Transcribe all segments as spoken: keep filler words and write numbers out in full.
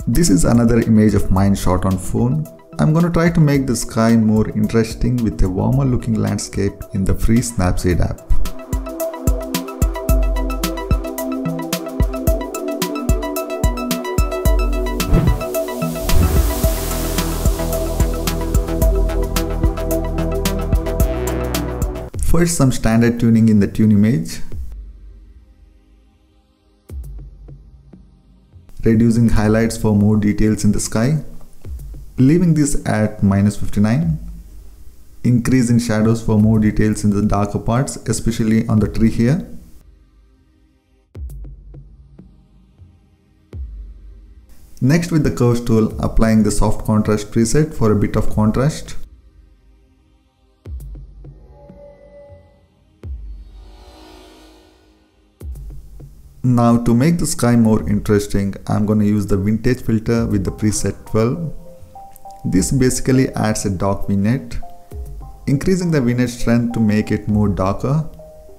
This is another image of mine shot on phone. I'm gonna try to make the sky more interesting with a warmer looking landscape in the free Snapseed app. First, some standard tuning in the tune image. Reducing highlights for more details in the sky. Leaving this at minus fifty-nine. Increasing shadows for more details in the darker parts, especially on the tree here. Next, with the curves tool, applying the soft contrast preset for a bit of contrast. Now, to make the sky more interesting, I'm going to use the vintage filter with the preset twelve. This basically adds a dark vignette, increasing the vignette strength to make it more darker.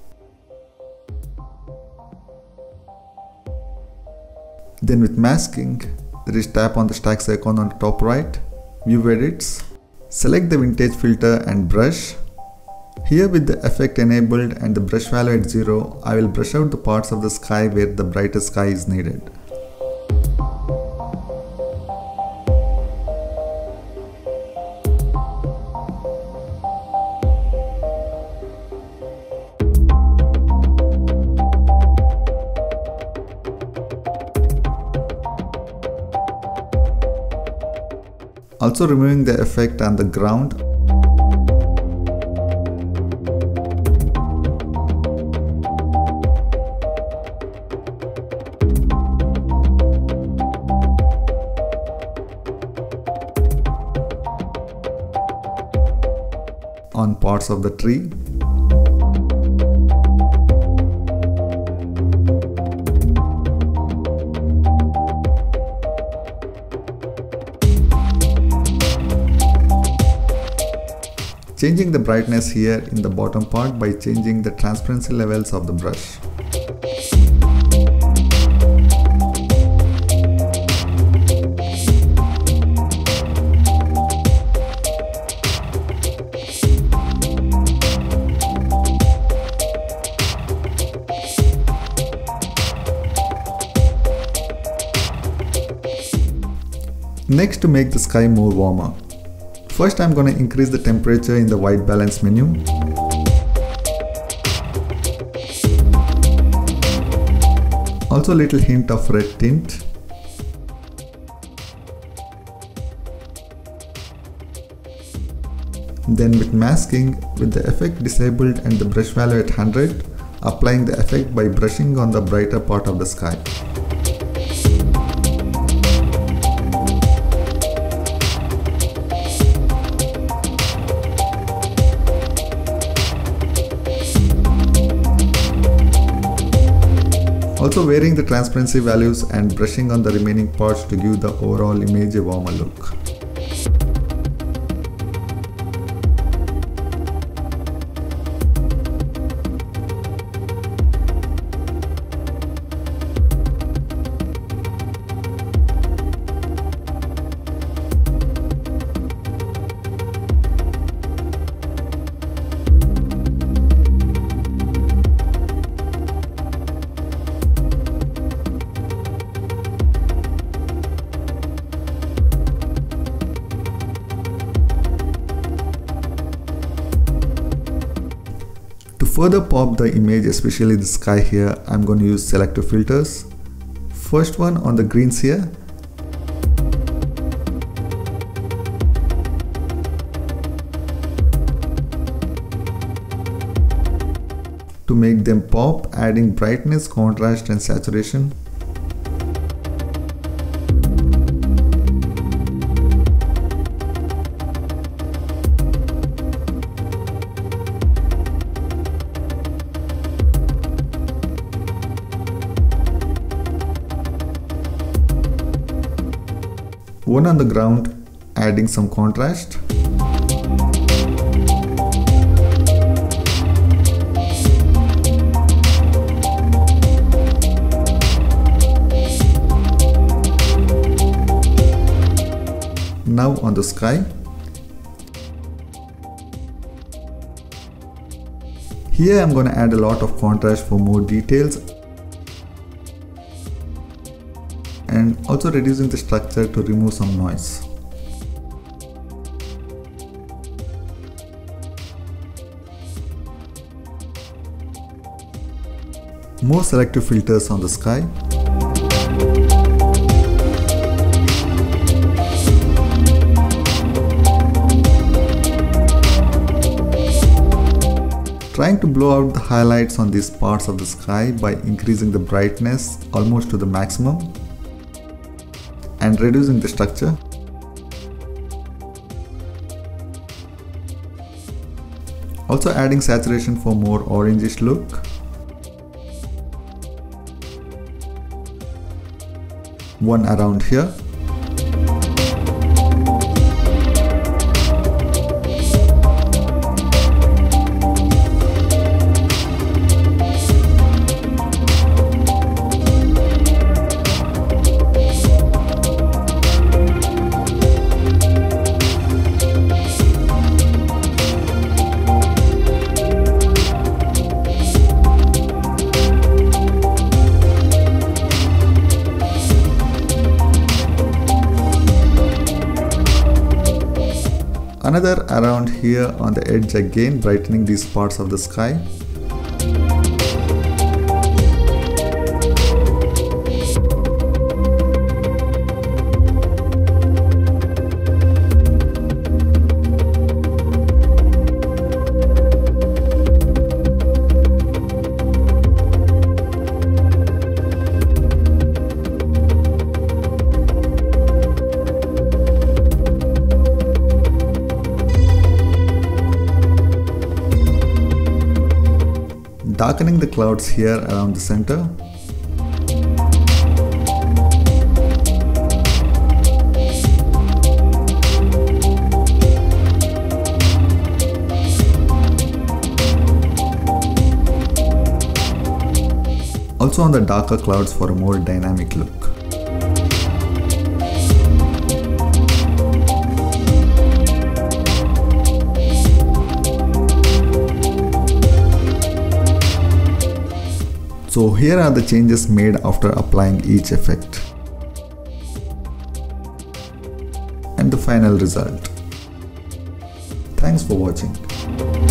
Then with masking, there is tap on the stacks icon on the top right, view edits, select the vintage filter and brush. Here with the effect enabled and the brush value at zero, I will brush out the parts of the sky where the brighter sky is needed. Also removing the effect on the ground. On parts of the tree. Changing the brightness here in the bottom part by changing the transparency levels of the brush. Next, to make the sky more warmer. First, I'm going to increase the temperature in the white balance menu. Also a little hint of red tint. Then with masking, with the effect disabled and the brush value at one hundred, applying the effect by brushing on the brighter part of the sky. Also varying the transparency values and brushing on the remaining parts to give the overall image a warmer look. To further pop the image, especially the sky here, I'm going to use selective filters. First one on the greens here. To make them pop, adding brightness, contrast and saturation. One on the ground, adding some contrast. Now on the sky. Here I'm going to add a lot of contrast for more details and also reducing the structure to remove some noise. More selective filters on the sky. Trying to blow out the highlights on these parts of the sky by increasing the brightness almost to the maximum and reducing the structure. Also adding saturation for more orangish look. One around here. Another around here on the edge again, brightening these parts of the sky. Darkening the clouds here around the center. Also on the darker clouds for a more dynamic look. So here are the changes made after applying each effect. And the final result. Thanks for watching.